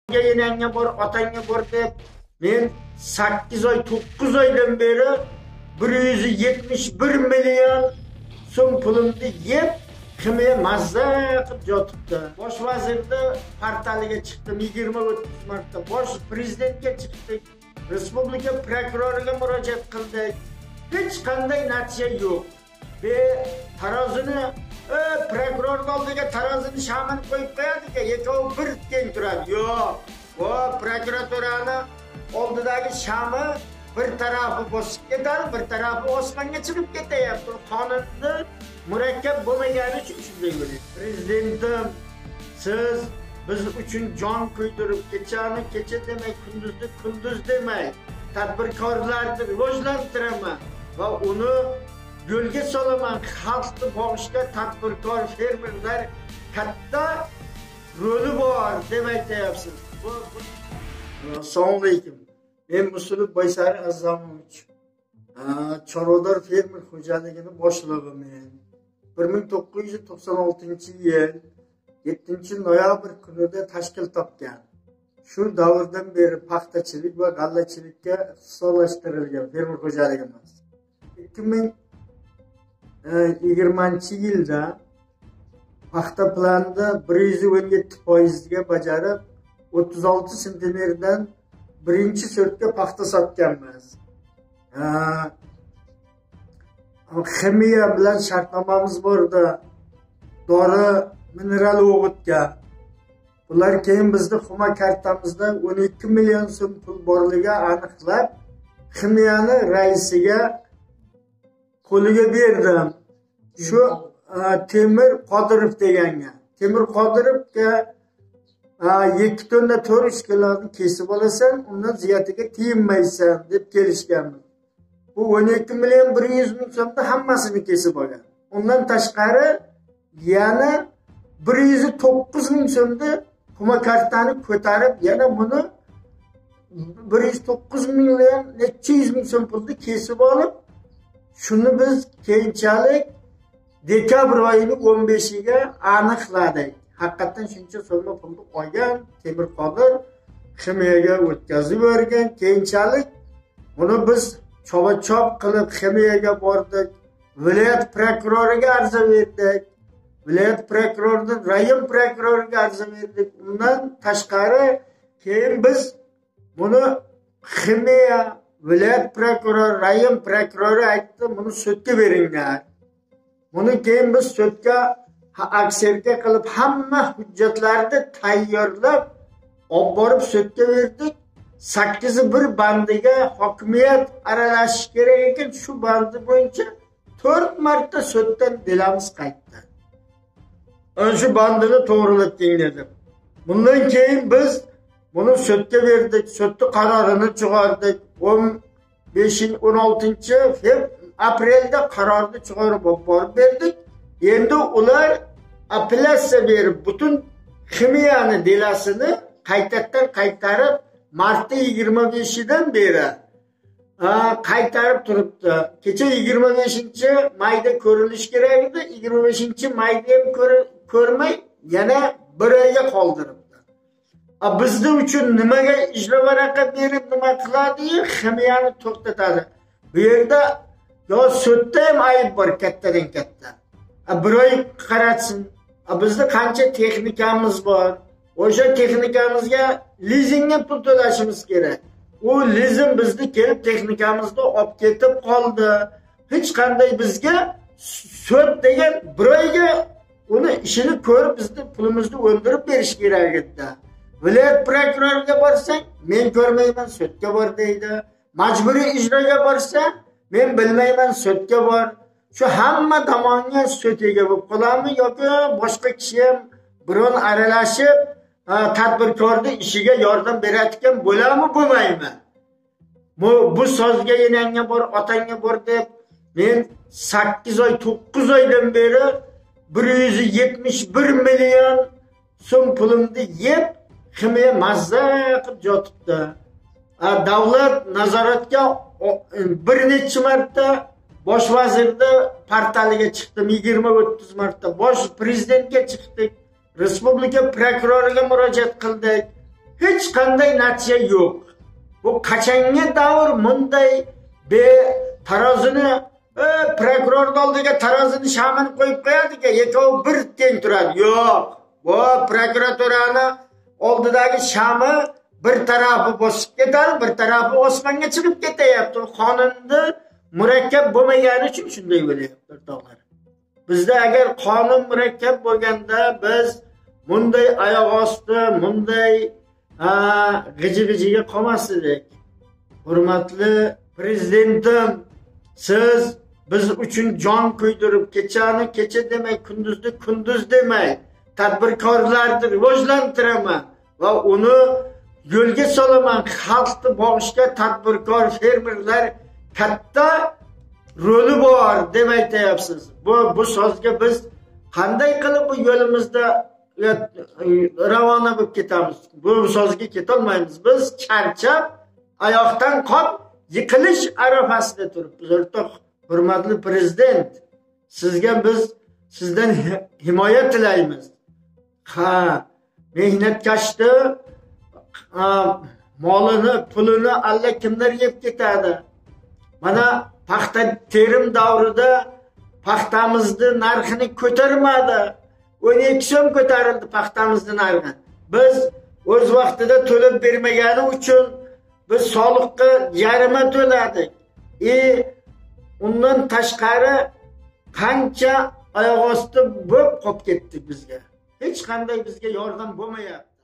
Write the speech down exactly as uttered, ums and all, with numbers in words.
Enangga bor, otangga bor deb men sakkiz oy, to'qqiz oydan beri bir yuz yetmish bir million so'm pulimni yeb, kimga mazza qilib yotibdi. Bosh vazirda portaliga chiqdim, yigirma o'ttiz marta. Bosh prezidentga chiqdik, respublika prokuroriga murojaat qildik. Hech qanday natija yo'q. Ve tarozini e, prokuror oldiga tarozini shamini qo'yib qo'yadi-ku, ikkovi bir teng turadi. Yo'q. O prokuraturani oldidagi shami bir tarafi bosib ketadi, bir tarafi osmonga chiqib ketyapti. Qonunni murakkab bo'lmagani uchun shunday bo'lyapti. Prezidentim, siz biz uchun jon kuydirib, kechani kecha demay, kunduzni kunduz demay, tadbirkorlarni rivojlantiraman va uni yo'lga solaman. Xalqni boshqa tadbirkor fermerlar katta roli bor deb aytyapsiz. Assalomu alaykum. Men Musulib Boysari Azamovich. Chorvador fermer xo'jaligini boshlig'iman. bir ming to'qqiz yuz to'qson oltinchi yil yettinchi noyabr kunida tashkil topgan. Shu davrdan beri paxtachilik va g'allachilikka ixtisoslashtirilgan fermer xo'jaligimiz. ikki ming yigirmanchi yilda paxta planida bir yuz o'n yetti foizga bajarib o'ttiz olti sentimetrdan birinchi sortga paxta sotganmiz. Ximiya bilan shartnomamiz bordi. Dori, mineral o'g'itga. Bular keyin bizning xuma kartamizda o'n ikki million so'm pul borligi aniqlab, ximiyani raisiga qo'liga berdim. Shu Temir Qodirov deganga. Temir Qodirovga ikki tonna to'rt kilolarni kesib olasan, undan ziyatiga tiyinmaysan deb kelishganmiz. Bu o'n ikki million bir yuz ming so'mda hammasini kesib olgan. Undan tashqari yana bir yuz to'qqiz ming so'mda xuma kartani ko'tarib, yana buni bir yuz to'qqiz million necha yuz ming so'm pulni kesib olib, shuni biz keyinchalik dekabr oyining o'n beshiga aniqladik. Haqiqatan shuncha so'mda pulni olgan Temir Qodir ximiyaga o'tkazib bergan. Keyinchalik buni biz choba-chop qilib ximiyaga bordik. Viloyat prokuroriga arza berdik. Viloyat prokuroridan rayon prokuroriga arza berdik. Undan tashqari keyin biz buni ximiya, viloyat prokurori, rayon prokurori aytdi, buni sudga beringlar. Buni keyin biz sudga aksiyga qilib hamma hujjatlarni tayyorlab olib borib sudga berdik. sakkiz bir bandiga hokimiyat aralashish kerak ekan, shu bandi bo'yicha to'rt marta suddan dilamiz qaytdi. Ana shu bandini to'g'rilating dedim. Bundan keyin biz buni sudga berdik, sudning qarorini chiqardik. o'n beshinchi o'n oltinchi aprelda qarorni chiqarib borib berdik. Endi ular apellyatsiya berib butun ximiyani delasini qaytadan qaytarib martda yigirma beshidan beri qaytarib turibdi. Kecha yigirma beshinchi mayda ko'rilish kerak edi. yigirma beshinchi mayda ham ko'rmay yana bir oyga qoldiribdi. Bizning uchun nimaga ijro varaqa berib nima qiladi? Ximiyani to'xtatadi. Bu yerda yo sudda ham ayb bor kattadan katta. Bir oy qaratsin. Bizda qancha texnikamiz bor. O'sha texnikamizga lizingga pul to'lashimiz kerak. U lizing bizni kelib texnikamizni olib ketib qoldi. Hech qanday bizga sud degan bir oyga uni ishini ko'rib bizni pulimizni o'ndirib berish kerak edi. Viloyat prokuroriga borsang, men ko'rmayman, sudga bor deydi. Majburiy ijroga borsa, men bilmayman, sudga bor. Shu hamma tomonga sudga bo'lib qoladimi yoki boshqa kishi ham biron aralashib tadbirkorning ishiga yordam beradigan bo'ladimi, bo'lmaymi? Bu bu sozga enangga bor, otangga bor deb men sakkiz oy, to'qqiz oydan beri bir yuz yetmish bir million so'm pulimni yeb, ximiya mazza qilib yotibdi. Davlat nazoratga bir necha marta bosh vazirda portaliga chiqdim, yigirma o'ttiz marta. Bosh prezidentga chiqdik. Respublika prokuroriga murojaat qildik. hech qanday natija yo'q. Bu qachongi davr bunday be tarozini e, prokuror oldiga tarozini shamini qo'yib qo'yadi-ki, ikkovi bir teng turadi. Yo'q. Bu prokuraturani oldidagi shami bir tarafi bosib ketadi, bir tarafi osmonga chiqib ketyapti. Qonunda murakkab bo'lmagani uchun shunday bo'lyapti, o'rtoqlar. Bizda agar qonun murakkab bo'lganda biz bunday oyoq osti, bunday g'iji-g'ijiga qolmas edik. Hurmatli prezidentim, siz biz uchun jon kuydirib, kechani kecha demay, kunduzni kunduz demay, tadbirkorlarni rivojlantiraman va uni yo'lga solaman. Xalqni boqishga tadbirkor fermerlar katta roli bor deb aytayapsiz. Bu bu so'zga biz qanday qilib bu yo'limizda ravona bo'lib ketamiz? Bu so'zga ketolmaymiz. Biz charchab, oyoqdan qop, yiqilish arafasida turibmiz. O'rtoq, hurmatli prezident, sizga biz sizdan himoya tilaymiz. Ha, mehnatkashni molini, pulini alla kimlar yeb ketadi. Mana paxta terim davrida paxtamizni narxini ko'tarmadi. o'n ikki so'm ko'tarildi paxtamizning narxi. Biz o'z vaqtida to'lab bermagani uchun biz soliqqa jarima to'ladik. E undan tashqari qancha oyoq osti bo'lib qolib ketdik bizga. Hech qanday bizga yordam bo'lmayapti.